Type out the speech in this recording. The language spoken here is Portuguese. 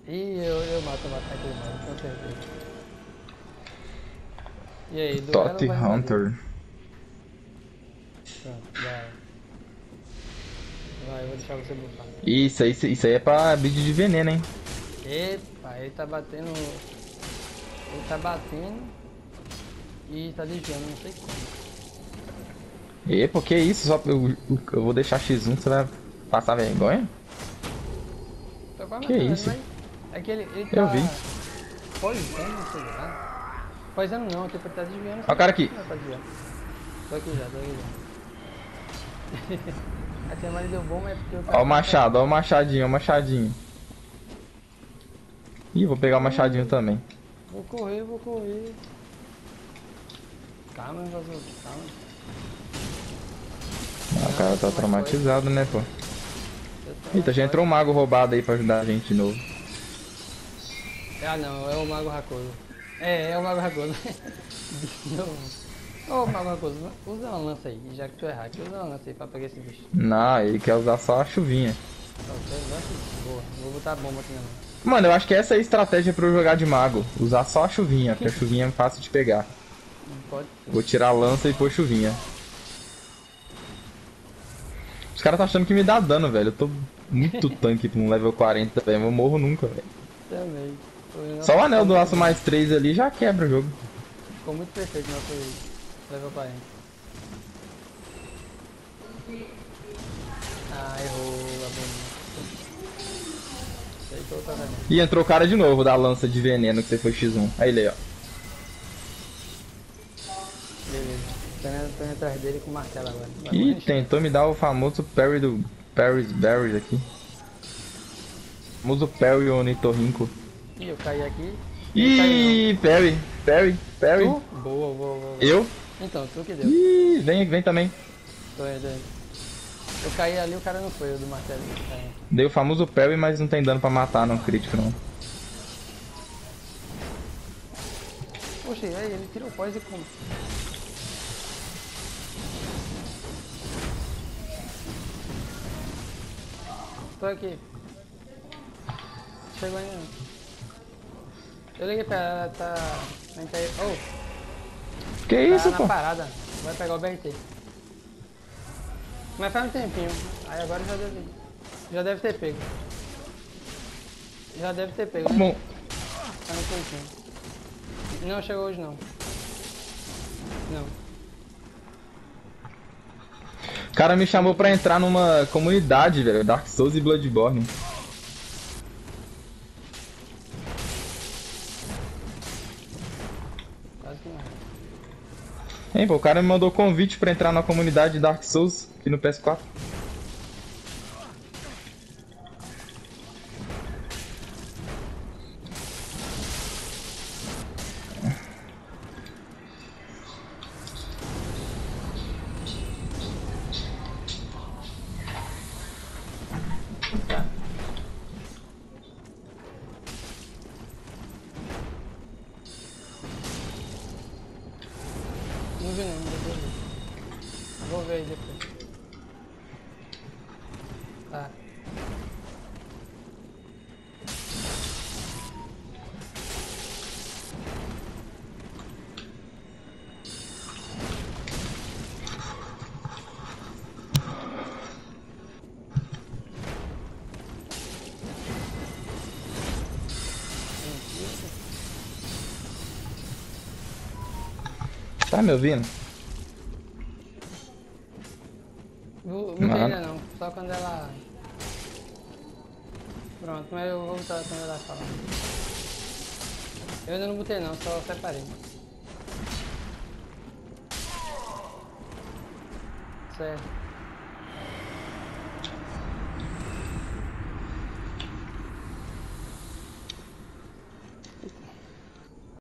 Ih, eu mato aquele mano, com certeza. E aí, duelo Tot ou vai invadir? Hunter. Pronto, vai. Vai, eu vou deixar você bufar. Isso aí é pra build de veneno, hein? Epa, ele tá batendo. Ele tá batendo e tá desviando, não sei como. Epa, que isso? Eu vou deixar X1, você vai passar vergonha? Tô quase Que matando ele, isso? mas. É que ele Eu vi. tá poisando, sei lá. Poisando não, tipo, ele tá desviando, Olha sei o lá. cara Como é aqui. que não é pra desviar? Tô aqui já. A tia Mari deu bom, mas é porque o Ó cara o tá atrás machado, dele. ó o machadinho, ó o machadinho. Ih, vou pegar o machadinho Uh, também. vou correr, vou correr. Calma, vazou. Calma. Ah, o Não, cara eu tá sou mais forte. traumatizado, né, pô? Eu sou mais Eita, já entrou forte. um mago roubado aí pra ajudar a gente de novo. Ah, não, é o Mago Racoso. É o Mago Racoso. De novo. Ô, Mago Racoso, usa uma lança aí, já que tu é hack. Usa uma lança aí pra pegar esse bicho. Não, ele quer usar só a chuvinha. Ó, quer usar aqui? Boa, vou botar a bomba aqui na mão. Mano, eu acho que essa é a estratégia pra eu jogar de mago. Usar só a chuvinha, porque a chuvinha é fácil de pegar. Pode ser. Vou tirar a lança e pôr chuvinha. Os caras tá achando que me dá dano, velho. Eu tô muito tanque pra um level 40, velho. Eu morro nunca, velho. Também. Só o Nossa, anel ficou do muito aço bom. mais 3 ali já quebra o jogo. Ficou muito perfeito o nosso level 40. Ah, errou a bomba. Aceitou o tratamento. E entrou o cara de novo da lança de veneno que você foi X1. Aí ele, ó. Beleza. Tô indo atrás dele com o martelo agora. Vai Ih, morrer em chance. tentou me dar o famoso parry do Parry's Berries aqui. O famoso parry ornitorrinco. Ih, eu caí aqui. Ele caiu não. Ih, parry, parry, Tu? parry. Boa, boa, boa, boa. Eu? Então, tu que deu. Ih, vem também. Tô indo aí. Eu caí ali, o cara não foi, o do martelo. Caiu. Dei o famoso parry, mas não tem dano pra matar, não, crítico não. Poxa, aí ele tirou o pós e como? Tô aqui. Chegou ainda não. Eu liguei pra ela, tá... Oh, Que tá isso, na pô? parada. Vai pegar o BRT. Mas faz um tempinho. Aí agora já deve ter pego. Já deve ter pego, Tá né? bom. Tá no cantinho. Não chegou hoje não. Não. O cara me chamou pra entrar numa comunidade, velho. Dark Souls e Bloodborne. Quase que não. Hein, pô, o cara me mandou convite pra entrar na comunidade de Dark Souls aqui no PS4. Tá. Não vi não, depois vi. Vou ver aí depois. Tá. Mentira. Tá me ouvindo? Mutei Mano. ainda não, só quando ela... Pronto, mas eu vou botar quando ela falar. Eu ainda não botei não, só separei. Certo.